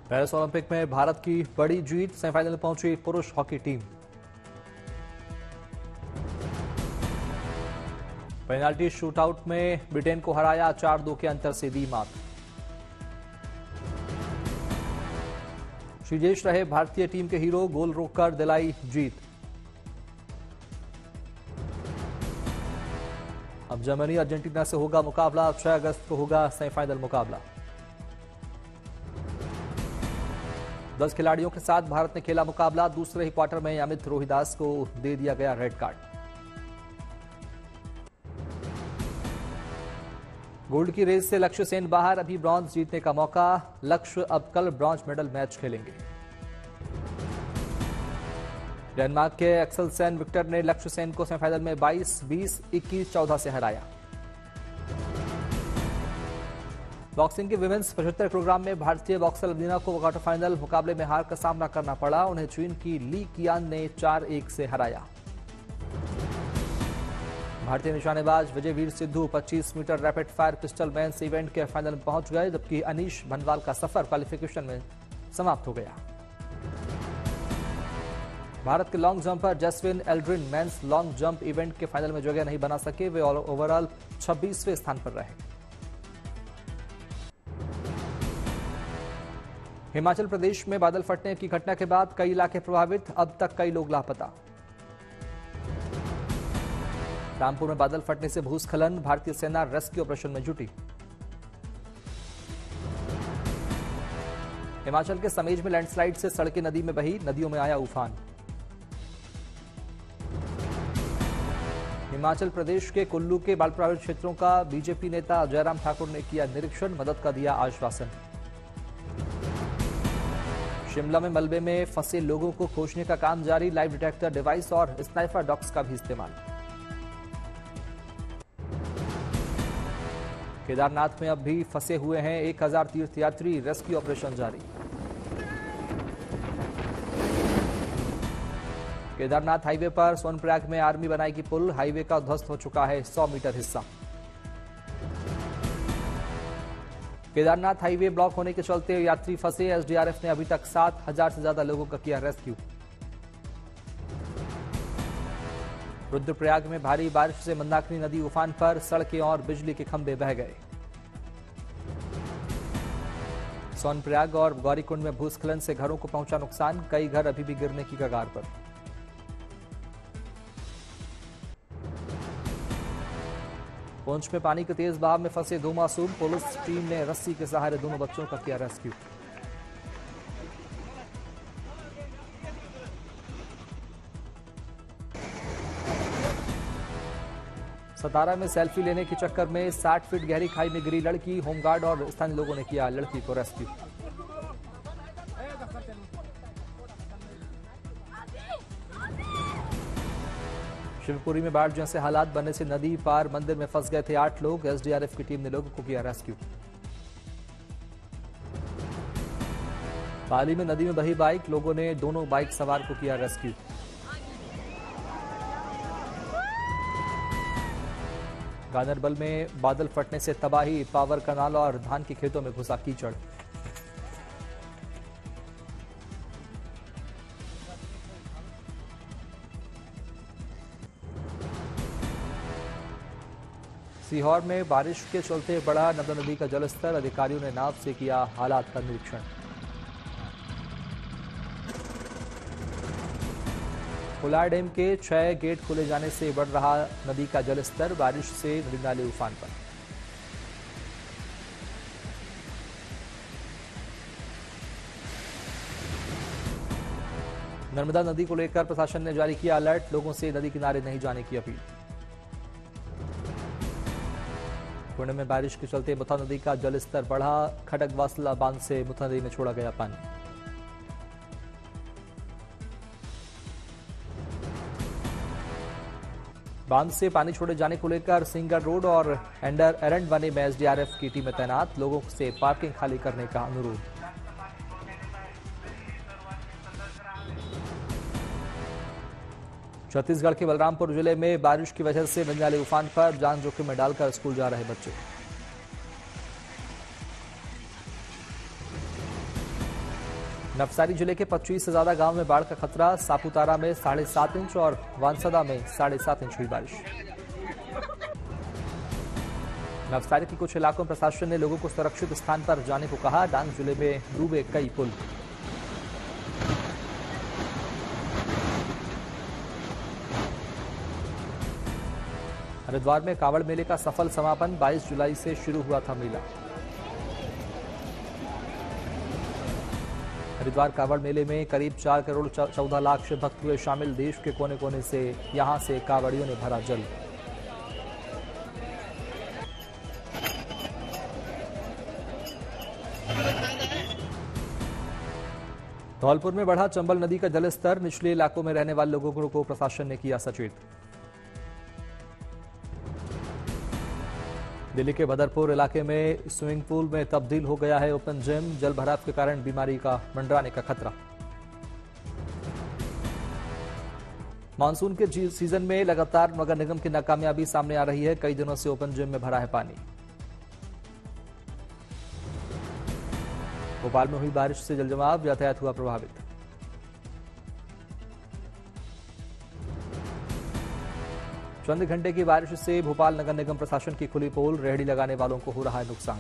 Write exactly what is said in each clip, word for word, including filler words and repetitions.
Paris Olympic में भारत की बड़ी जीत, सेमीफाइनल में पहुंची पुरुष हॉकी टीम। पेनाल्टी शूटआउट में ब्रिटेन को हराया, चार दो के अंतर से दी मात। श्रीजेश रहे भारतीय टीम के हीरो, गोल रोककर दिलाई जीत। अब जर्मनी अर्जेंटीना से होगा मुकाबला, छह अगस्त को होगा सेमीफाइनल मुकाबला। दस खिलाड़ियों के साथ भारत ने खेला मुकाबला, दूसरे ही क्वार्टर में अमित रोहिदास को दे दिया गया रेड कार्ड। गोल्ड की रेस से लक्ष्य सेन बाहर, अभी ब्रॉन्ज जीतने का मौका। लक्ष्य अब कल ब्रॉन्ज मेडल मैच खेलेंगे। डेनमार्क के एक्सल सेन विक्टर ने लक्ष्य सेन को सेमीफाइनल में बाईस बीस, इक्कीस चौदह से हराया। बॉक्सिंग के विमेंस पचहत्तर प्रोग्राम में भारतीय बॉक्सर लवलीना को क्वार्टर फाइनल मुकाबले में हार का सामना करना पड़ा। उन्हें चीन की ली कियान ने चार एक से हराया। भारतीय निशानेबाज विजयवीर सिद्धू पच्चीस metre rapid fire pistol men's event के फाइनल में पहुंच गए, जबकि अनीश भनवाल का सफर क्वालिफिकेशन में समाप्त हो गया। भारत के long jumper Jeswin Aldrin men's long jump event के फाइनल में जगह नहीं बना सके। वे ओवरऑल छब्बीसवें स्थान पर रहे। हिमाचल प्रदेश में बादल फटने की घटना के बाद कई इलाके प्रभावित, अब तक कई लोग लापता। रामपुर में बादल फटने से भूस्खलन, भारतीय सेना रेस्क्यू ऑपरेशन में जुटी। हिमाचल के समेज में लैंडस्लाइड से सड़कें नदी में बही, नदियों में आया उफान। हिमाचल प्रदेश के कुल्लू के बाढ़ प्रभावित क्षेत्रों का बीजेपी नेता जयराम ठाकुर ने किया निरीक्षण, मदद का दिया आश्वासन। शिमला में मलबे में फंसे लोगों को खोजने का काम जारी, लाइव डिटेक्टर डिवाइस और स्नाइपर डॉग्स का भी इस्तेमाल। केदारनाथ में अब भी फंसे हुए हैं एक हजार तीर्थयात्री, रेस्क्यू ऑपरेशन जारी। केदारनाथ हाईवे पर सोनप्रयाग में आर्मी बनाएगी पुल, हाईवे का ध्वस्त हो चुका है सौ मीटर हिस्सा। केदारनाथ हाईवे ब्लॉक होने के चलते यात्री फंसे, एसडीआरएफ ने अभी तक सात हजार से ज्यादा लोगों का किया रेस्क्यू। रुद्रप्रयाग में भारी बारिश से मंदाकिनी नदी उफान पर, सड़कें और बिजली के खंभे बह गए। सोनप्रयाग और गौरीकुंड में भूस्खलन से घरों को पहुंचा नुकसान, कई घर अभी भी गिरने की कगार पर। पुंछ में पानी के तेज बहाव में फंसे दो मासूम, पुलिस टीम ने रस्सी के सहारे दोनों बच्चों का किया रेस्क्यू। सतारा में सेल्फी लेने के चक्कर में साठ फीट गहरी खाई में गिरी लड़की, होमगार्ड और स्थानीय लोगों ने किया लड़की को रेस्क्यू। शिवपुरी में बाढ़ जैसे हालात बनने से नदी पार मंदिर में फंस गए थे आठ लोग, एसडीआरएफ की टीम ने लोगों को किया रेस्क्यू। पाली में नदी में बही बाइक, लोगों ने दोनों बाइक सवार को किया रेस्क्यू। गांदरबल में बादल फटने से तबाही, पावर कनाल और धान के खेतों में घुसा कीचड़। सीहोर में बारिश के चलते बढ़ा नर्मदा नदी का जलस्तर, अधिकारियों ने नाव से किया हालात का निरीक्षण। कोलार डैम के छह गेट खुले जाने से बढ़ रहा नदी का जलस्तर, बारिश से नदी नाले उफान पर। नर्मदा नदी को लेकर प्रशासन ने जारी किया अलर्ट, लोगों से नदी किनारे नहीं जाने की अपील। पुणे में बारिश के चलते मुथा नदी का जलस्तर बढ़ा, खडकवासला बांध से मुथा नदी में छोड़ा गया पानी। बांध से पानी छोड़े जाने को लेकर सिंगर रोड और एंडर एरंड बने में एसडीआरएफ की टीमें तैनात, लोगों से पार्किंग खाली करने का अनुरोध। छत्तीसगढ़ के बलरामपुर जिले में बारिश की वजह से नदी नाले उफान पर, जान जोखिम में डालकर स्कूल जा रहे बच्चे। नवसारी जिले के पच्चीस से ज्यादा गांव में बाढ़ का खतरा। सापुतारा में साढ़े सात इंच और वानसदा में साढ़े सात इंच हुई बारिश। नवसारी के कुछ इलाकों में प्रशासन ने लोगों को सुरक्षित स्थान पर जाने को कहा। डांग जिले में डूबे कई पुल। हरिद्वार में कांवड़ मेले का सफल समापन। बाईस जुलाई से शुरू हुआ था मेला। हरिद्वार कांवड़ मेले में करीब चार करोड़ चौदह लाख से भक्त हुए शामिल। देश के कोने कोने से यहां से कांवड़ियों ने भरा जल। धौलपुर में बढ़ा चंबल नदी का जलस्तर। निचले इलाकों में रहने वाले लोगों को प्रशासन ने किया सचेत। दिल्ली के बदरपुर इलाके में स्विमिंग पूल में तब्दील हो गया है ओपन जिम। जल भराव के कारण बीमारी का मंडराने का खतरा। मानसून के सीजन में लगातार नगर निगम की नाकामयाबी सामने आ रही है। कई दिनों से ओपन जिम में भरा है पानी। भोपाल में हुई बारिश से जलजमाव। यातायात हुआ प्रभावित। चंद घंटे की बारिश से भोपाल नगर निगम प्रशासन की खुली पोल। रेहड़ी लगाने वालों को हो रहा है नुकसान।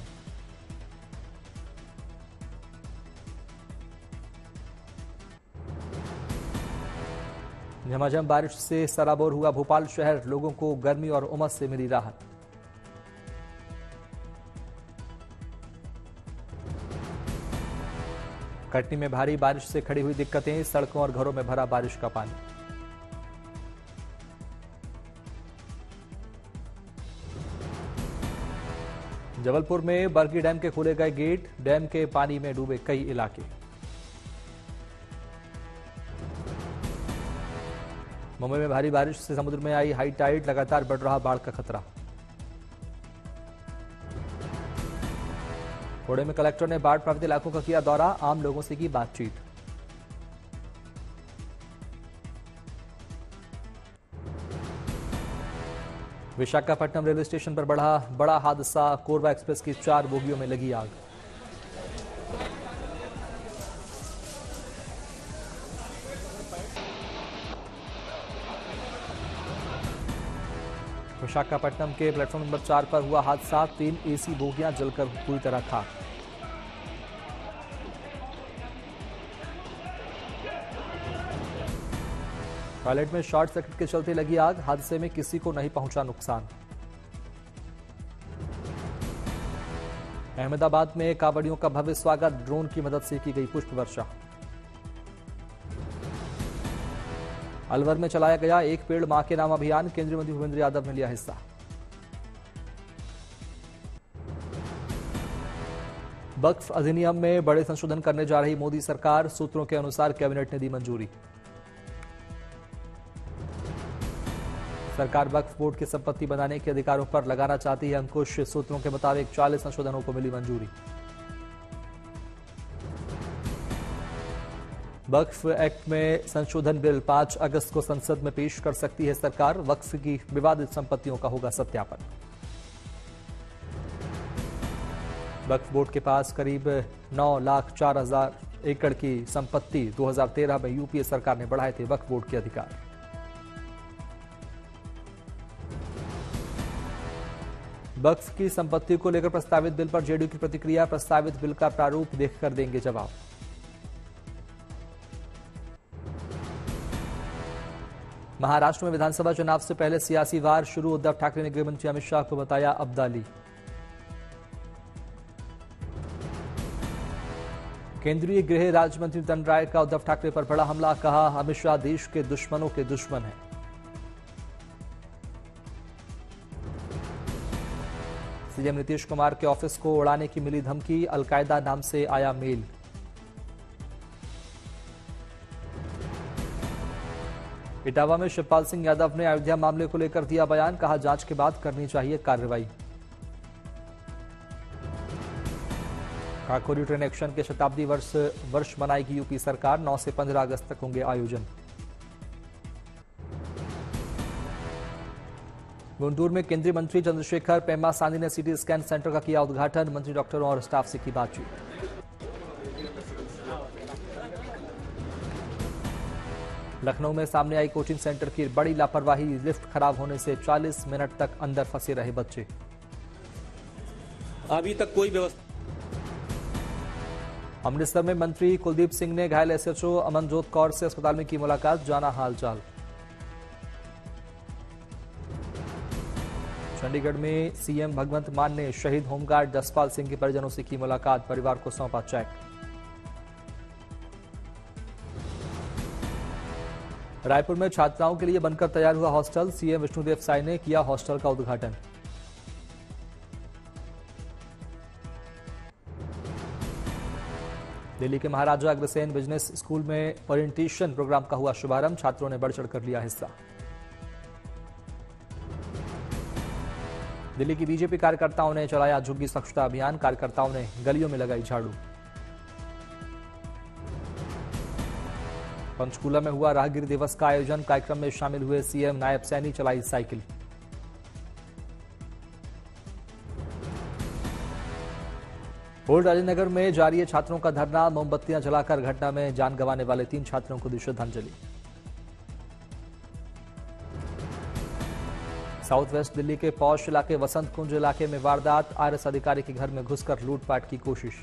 झमाझम बारिश से सराबोर हुआ भोपाल शहर। लोगों को गर्मी और उमस से मिली राहत। कटनी में भारी बारिश से खड़ी हुई दिक्कतें। सड़कों और घरों में भरा बारिश का पानी। जबलपुर में बरगी डैम के खोले गए गेट। डैम के पानी में डूबे कई इलाके। मुंबई में भारी बारिश से समुद्र में आई हाई टाइड। लगातार बढ़ रहा बाढ़ का खतरा। पुणे में कलेक्टर ने बाढ़ प्रभावित इलाकों का किया दौरा। आम लोगों से की बातचीत। विशाखापट्टनम रेलवे स्टेशन पर बढ़ा बड़ा हादसा। कोरबा एक्सप्रेस की चार बोगियों में लगी आग। विशाखापट्टनम के प्लेटफॉर्म नंबर चार पर हुआ हादसा। तीन एसी बोगियां जलकर पूरी तरह खाक। टॉयलेट में शॉर्ट सर्किट के चलते लगी आग। हादसे में किसी को नहीं पहुंचा नुकसान। अहमदाबाद में कांवड़ियों का भव्य स्वागत। ड्रोन की मदद से की गई पुष्प वर्षा। अलवर में चलाया गया एक पेड़ मां के नाम अभियान। केंद्रीय मंत्री भूपेंद्र यादव ने लिया हिस्सा। वक्फ अधिनियम में बड़े संशोधन करने जा रही मोदी सरकार। सूत्रों के अनुसार कैबिनेट ने दी मंजूरी। सरकार वक्फ बोर्ड की संपत्ति बनाने के अधिकारों पर लगाना चाहती है अंकुश। सूत्रों के मुताबिक चालीस संशोधनों को मिली मंजूरी। वक्फ एक्ट में संशोधन बिल पांच अगस्त को संसद में पेश कर सकती है सरकार। वक्फ की विवादित संपत्तियों का होगा सत्यापन। वक्फ बोर्ड के पास करीब नौ लाख चार हजार एकड़ की संपत्ति। दो हजार तेरह में यूपीए सरकार ने बढ़ाए थे वक्फ बोर्ड के अधिकार। वक्फ की संपत्ति को लेकर प्रस्तावित बिल पर जेडीयू की प्रतिक्रिया। प्रस्तावित बिल का प्रारूप देखकर देंगे जवाब। महाराष्ट्र में विधानसभा चुनाव से पहले सियासी वार शुरू। उद्धव ठाकरे ने गृहमंत्री अमित शाह को बताया अब्दाली। केंद्रीय गृह राज्य मंत्री नित्यानंद राय का उद्धव ठाकरे पर बड़ा हमला। कहा अमित शाह देश के दुश्मनों के दुश्मन हैं। सीएम नीतीश कुमार के ऑफिस को उड़ाने की मिली धमकी। अलकायदा नाम से आया मेल। इटावा में शिवपाल सिंह यादव ने अयोध्या मामले को लेकर दिया बयान। कहा जांच के बाद करनी चाहिए कार्रवाई। काकोरी ट्रेन एक्शन के शताब्दी वर्ष वर्ष मनाएगी यूपी सरकार। नौ से पंद्रह अगस्त तक होंगे आयोजन। गुंटूर में केंद्रीय मंत्री चंद्रशेखर पेम्मा सांधी ने सिटी स्कैन सेंटर का किया उद्घाटन। मंत्री डॉक्टरों और स्टाफ से की बातचीत। लखनऊ में सामने आई कोचिंग सेंटर की बड़ी लापरवाही, लिफ्ट खराब होने से चालीस मिनट तक अंदर फंसे रहे बच्चे। अभी तक कोई व्यवस्था। अमृतसर में मंत्री कुलदीप सिंह ने घायल एसएचओ अमनजोत कौर से अस्पताल में की मुलाकात, जाना हालचाल। चंडीगढ़ में सीएम भगवंत मान ने शहीद होमगार्ड जसपाल सिंह के परिजनों से की मुलाकात, परिवार को सौंपा चेक। रायपुर में छात्राओं के लिए बनकर तैयार हुआ हॉस्टल, सीएम विष्णुदेव साय ने किया हॉस्टल का उद्घाटन। दिल्ली के महाराजा अग्रसेन बिजनेस स्कूल में ओरिएंटेशन प्रोग्राम का हुआ शुभारंभ, छात्रों ने बढ़ चढ़कर लिया हिस्सा। दिल्ली की बीजेपी कार्यकर्ताओं ने चलाया झुग्गी स्वच्छता अभियान, कार्यकर्ताओं ने गलियों में लगाई झाड़ू। पंचकूला में हुआ राहगीर दिवस का आयोजन, कार्यक्रम में शामिल हुए सीएम, नायब सैनी चलाई साइकिल। ओल्ड राजेंद्रनगर में जारी है छात्रों का धरना, मोमबत्तियां जलाकर घटना में जान गंवाने वाले तीन छात्रों को दी श्रद्धांजलि। साउथ वेस्ट दिल्ली के पौष इलाके वसंत कुंज इलाके में वारदात, आरएस अधिकारी के घर में घुसकर लूटपाट की कोशिश।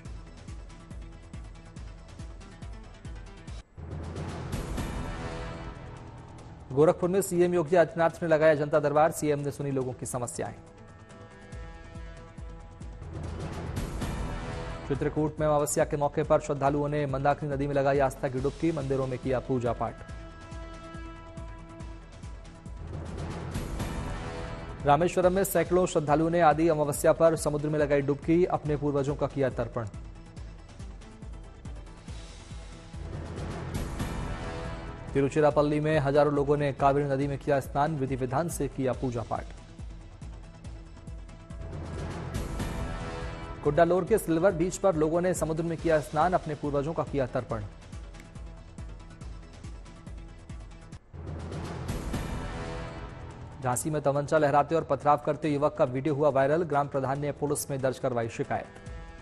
गोरखपुर में सीएम योगी आदित्यनाथ ने लगाया जनता दरबार, सीएम ने सुनी लोगों की समस्याएं। चित्रकूट में अमावस्या के मौके पर श्रद्धालुओं ने मंदाकिनी नदी में लगाई आस्था की डुबकी, मंदिरों में किया पूजा पाठ। रामेश्वरम में सैकड़ों श्रद्धालुओं ने आदि अमावस्या पर समुद्र में लगाई डुबकी, अपने पूर्वजों का किया तर्पण। तिरुचिरापल्ली में हजारों लोगों ने कावेरी नदी में किया स्नान, विधि विधान से किया पूजा पाठ। कुड्डालोर के सिल्वर बीच पर लोगों ने समुद्र में किया स्नान, अपने पूर्वजों का किया तर्पण। झांसी में तमंचा लहराते और पथराव करते युवक का वीडियो हुआ वायरल, ग्राम प्रधान ने पुलिस में दर्ज करवाई शिकायत।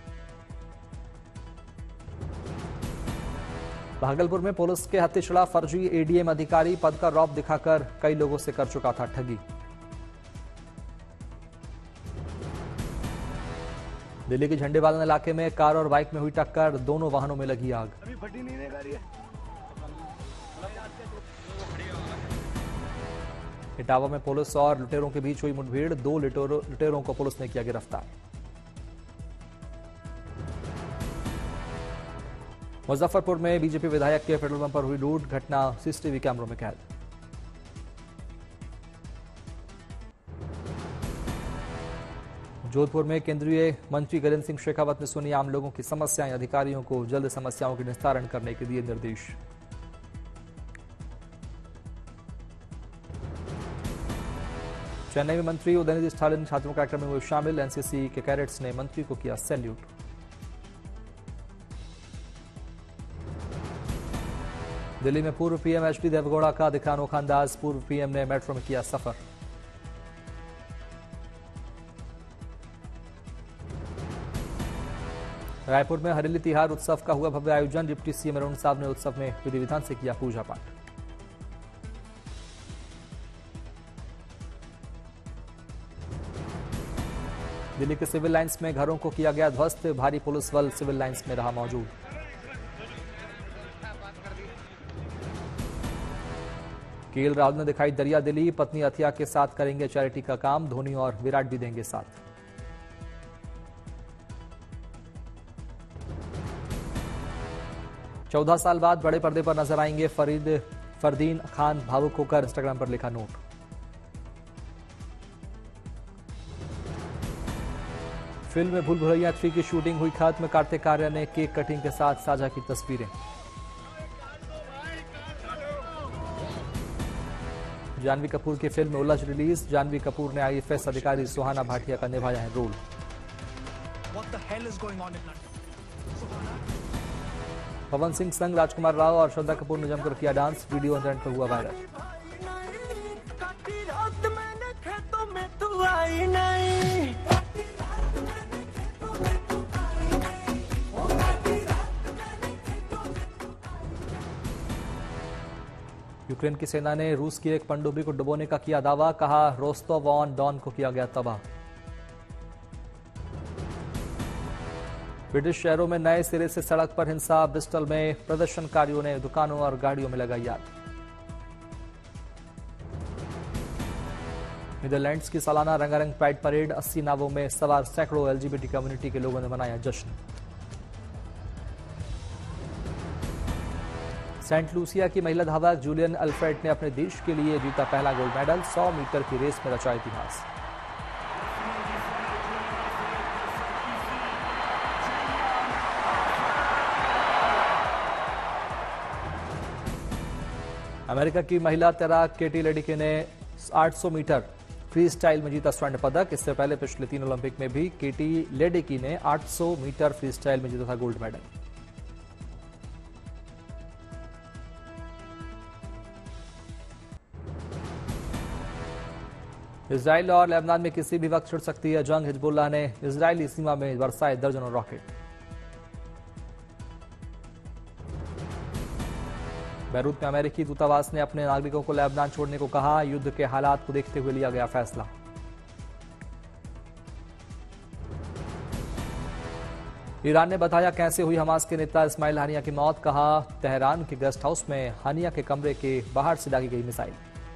भागलपुर में पुलिस के हत्थे चढ़ा फर्जी एडीएम अधिकारी, पद का रौब दिखाकर कई लोगों से कर चुका था ठगी। दिल्ली के झंडेवालन इलाके में कार और बाइक में हुई टक्कर, दोनों वाहनों में लगी आग। अभी फटी नहीं है। इटावा में पुलिस और लुटेरों के बीच हुई मुठभेड़, दो लुटेरों को पुलिस ने किया गिरफ्तार। मुजफ्फरपुर में बीजेपी विधायक के पेट्रोल पंप पर हुई लूट, घटना सीसीटीवी कैमरों में कैद। जोधपुर में केंद्रीय मंत्री गजेंद्र सिंह शेखावत ने सुनी आम लोगों की समस्याएं, अधिकारियों को जल्द समस्याओं के निस्तारण करने के दिए निर्देश। चेन्नई में मंत्री उदयनिधि स्टालिन छात्रों कार्यक्रम में हुए शामिल, एनसीसी के कैडेट्स ने मंत्री को किया सैल्यूट। दिल्ली में पूर्व पीएम एचडी देवगौड़ा का दिखा अनोखा अंदाज, पूर्व पीएम ने मेट्रो में किया सफर। रायपुर में हरेली तिहार उत्सव का हुआ भव्य आयोजन, डिप्टी सीएम अरुण साहब ने उत्सव में विधि विधान से किया पूजा पाठ। दिल्ली के सिविल लाइंस में घरों को किया गया ध्वस्त, भारी पुलिस बल सिविल लाइंस में रहा मौजूद। केएल राहुल ने दिखाई दरिया दिली, पत्नी अथिया के साथ करेंगे चैरिटी का काम, धोनी और विराट भी देंगे साथ। चौदह साल बाद बड़े पर्दे पर नजर आएंगे फरीद फरदीन खान, भावुक होकर इंस्टाग्राम पर लिखा नोट। फिल्म में भूल भुलैया थ्री की शूटिंग हुई खत्म, कार्तिक आर्य ने केक कटिंग के साथ साझा की तस्वीरें। जानवी कपूर की फिल्म उलझ रिलीज, जानवी कपूर ने आईएफएस अधिकारी सुहाना भाटिया का निभाया है रोल। पवन सिंह संग राजकुमार राव और श्रद्धा कपूर ने जमकर किया डांस, वीडियो इंटरनेट पर हुआ वायरल। यूक्रेन की सेना ने रूस की एक पनडुब्बी को डुबोने का किया दावा, कहा रोस्तोव ऑन डॉन को किया गया तबाह। ब्रिटिश शहरों में नए सिरे से सड़क पर हिंसा, ब्रिस्टल में प्रदर्शनकारियों ने दुकानों और गाड़ियों में लगाई आग। नीदरलैंड्स की सालाना रंगारंग प्राइड परेड, अस्सी नावों में सवार सैकड़ों एलजीबीटी कम्युनिटी के लोगों ने मनाया जश्न। सेंट लूसिया की महिला धावक जूलियन अल्फ्रेड ने अपने देश के लिए जीता पहला गोल्ड मेडल, सौ मीटर की रेस में रचा इतिहास। अमेरिका की महिला तैराक केटी लेडिके ने आठ सौ मीटर फ्री स्टाइल में जीता स्वर्ण पदक। इससे पहले पिछले तीन ओलंपिक में भी केटी लेडिकी ने आठ सौ मीटर फ्री स्टाइल में जीता था गोल्ड मेडल। इजराइल और लेबनान में किसी भी वक्त छिड़ सकती है जंग, हिजबुल्लाह ने इजरायली सीमा में बरसाए दर्जनों रॉकेट। बैरूत में अमेरिकी दूतावास ने अपने नागरिकों को लेबनान छोड़ने को कहा, युद्ध के हालात को देखते हुए लिया गया फैसला। ईरान ने बताया कैसे हुई हमास के नेता इस्माइल हानिया की मौत, कहा तेहरान के गेस्ट हाउस में हानिया के कमरे के बाहर से दागी गई मिसाइल।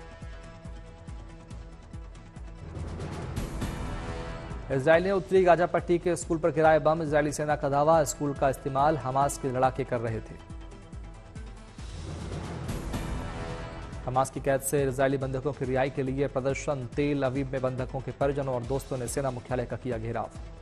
इजरायल ने उत्तरी गाजा पट्टी के स्कूल पर गिराए बम, इजरायली सेना का दावा स्कूल का इस्तेमाल हमास के लड़ाके कर रहे थे। हमास की कैद से इजरायली बंधकों की रिहाई के लिए प्रदर्शन, तेल अवीव में बंधकों के परिजनों और दोस्तों ने सेना मुख्यालय का किया घेराव।